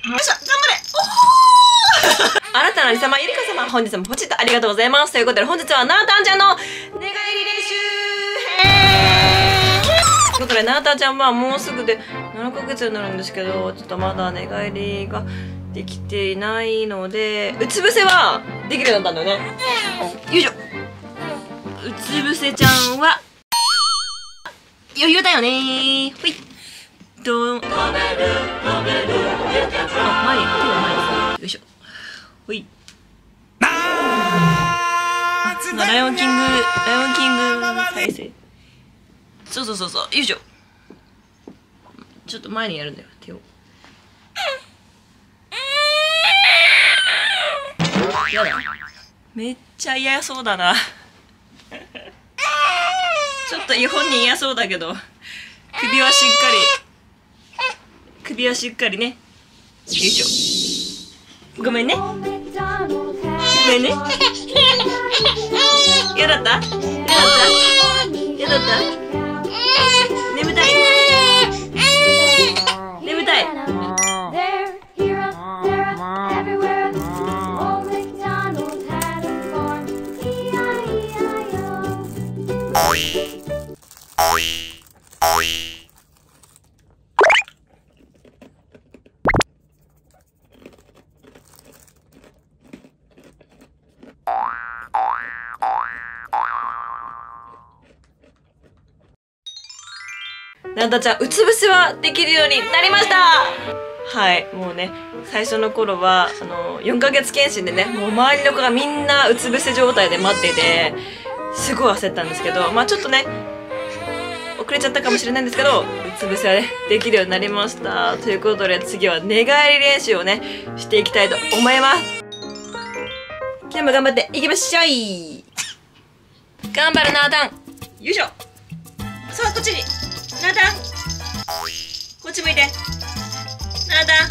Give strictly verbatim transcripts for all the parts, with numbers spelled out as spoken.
よいしょ、頑張れ。おーあなたのありさま、ゆりか様、本日もポチッとありがとうございます。ということで、本日はなーたんちゃんの寝返り練習ということで、なーたんちゃんはもうすぐでななかげつになるんですけど、ちょっとまだ寝返りができていないので、うつ伏せはできるようになったんだよね。よいしょ。うつ伏せちゃんは余裕だよねー。ほい。どん。あ、前、手を前に。よいしょ。ほい。あ、ライオンキング、ライオンキング再生。そうそうそうそう。よいしょ。ちょっと前にやるんだよ、手を。やだ。めっちゃ嫌そうだな。ちょっと本人嫌そうだけど、首はしっかり、首はしっかりね。よいしょ。ごめんね。ごめんね。嫌だった？嫌だった？嫌だった？眠たい。眠たい。なんだちゃん、うつ伏せはできるようになりました。はい、もうね、最初の頃はあのよんかげつ検診でね、もう周りの子がみんなうつ伏せ状態で待っていて、すごい焦ったんですけど、まあちょっとね遅れちゃったかもしれないんですけど、うつ伏せはねできるようになりました。ということで、次は寝返り練習をねしていきたいと思います。今日も頑張っていきましょい。頑張るなーたん。よいしょ。さあ、こっちになーたん、こっち向いて。なーたん、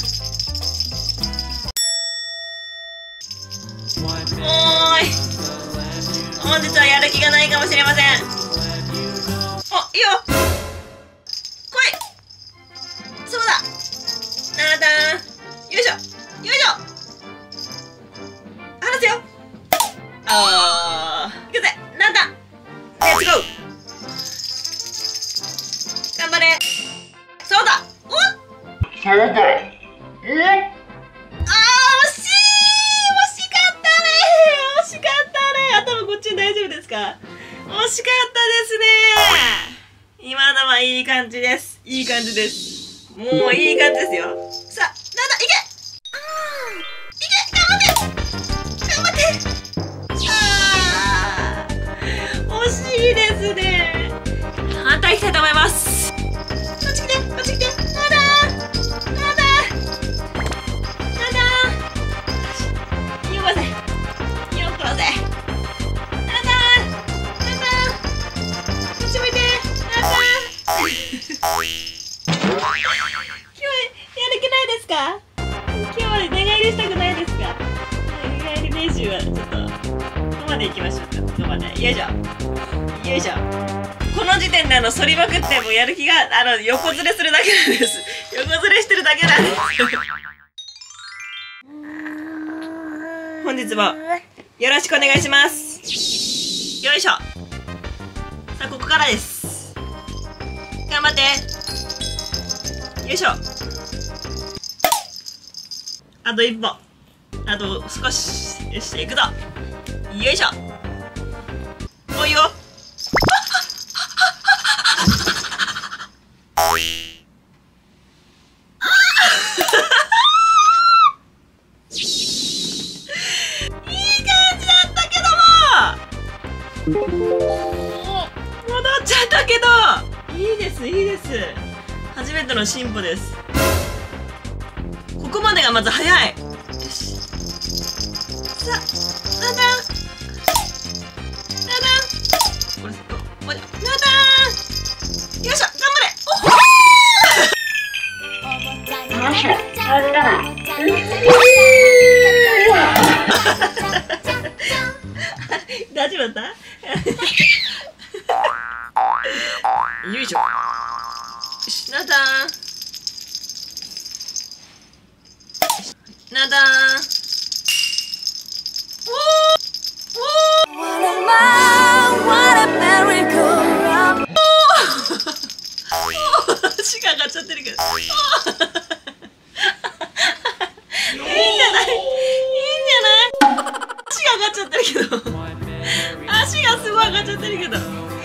おーい、本日はやる気がないかもしれません。お、いいよ、来い。そうだ、なーたん、よいしょよいしょ。離せよ。あー、いくぜ、なーたん、レッツゴー。頑張れ。そうだ。おっ、そうだ。え、あー、惜しい、惜しかったね、惜しかったね。頭こっちに大丈夫ですか？惜しかったですね。今のはいい感じです。いい感じです。もういい感じですよ。さあ、なんだ、いけ、いけ、頑張って、頑張って。あー、惜しいですね。反対いきたいと思います。こっち来て、こっち来て。なんだー、なんだー、なんだー。よこせ、よこせ。なんだー、なんだー。こっち向いて。なんだー。今日やる気ないですか？今日は寝返りしたくないですか？寝返り練習はちょっとここまで行きましょうか。ここまで。よいしょ。よいしょ。この時点であの反りまくってもうやる気があの横ずれするだけなんです。横ずれしてるだけなんです。本日もよろしくお願いします。よいしょ。さあ、ここからです。頑張って。よいしょ。あと一歩。あと少し。よし、行くぞ。よいしょ。もういいよ。戻っちゃったけど、いいですいいです。初めての進歩です。ここまでがまず早い。よし、さあ、なだんなだん、これこれなだん、よいしょ、頑張れ。大丈夫だった？よいしょ。よし、なだん。 なだーん。足が上がっちゃってるけど。いいんじゃない？いいんじゃない？足が上がっちゃってるけど。足がすごい上がっちゃってるけど。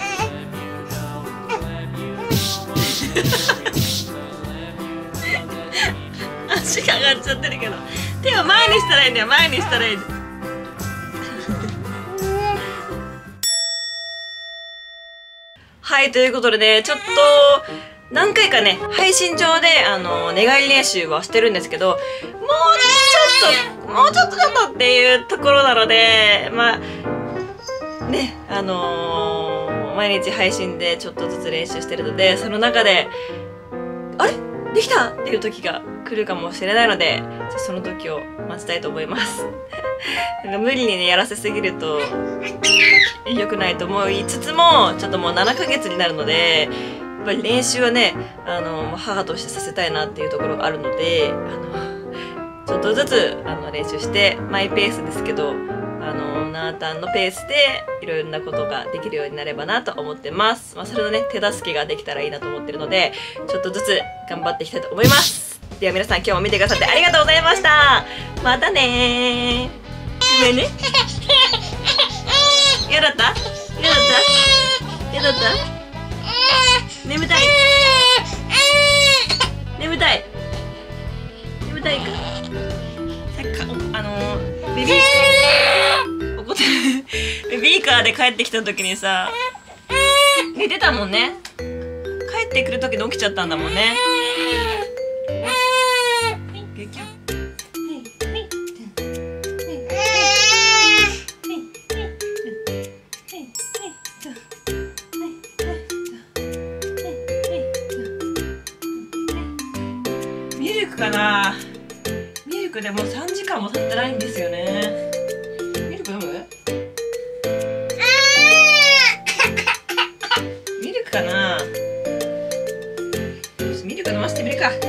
足が上がっちゃってるけど。手を前にしたらいいんだよ。前にしたらいいんだよ。はい、ということでね、ちょっと何回かね、配信上であの寝返り練習はしてるんですけど、もうちょっともうちょっとちょっとっていうところなので、まあね、あのー、毎日配信でちょっとずつ練習してるので、その中であれできたっていう時が来るかもしれないので、その時を待ちたいと思います。なんか無理にねやらせすぎると良くないと思いつつも、ちょっともうななかげつになるので、やっぱり練習はね、あの母としてさせたいなっていうところがあるので、あのちょっとずつあの練習してマイペースですけど、あのなーたんのペースでいろいろなことができるようになればなと思ってます。まあ、それのね手助けができたらいいなと思ってるので、ちょっとずつ頑張っていきたいと思います。では皆さん、今日も見てくださってありがとうございました。またねー。ごめんね。嫌だった？嫌だった？嫌だった？眠たい？眠たい？眠たいか？さっきか、あのー、ベビー怒ってるベビーカーで帰ってきた時にさ、寝てたもんね。帰ってくる時に起きちゃったんだもんね。ミルクかな。ミルクでもうさんじかんも経ってないんですよね。ミルク飲む？ミルクかな。ミルク飲ませてみるか。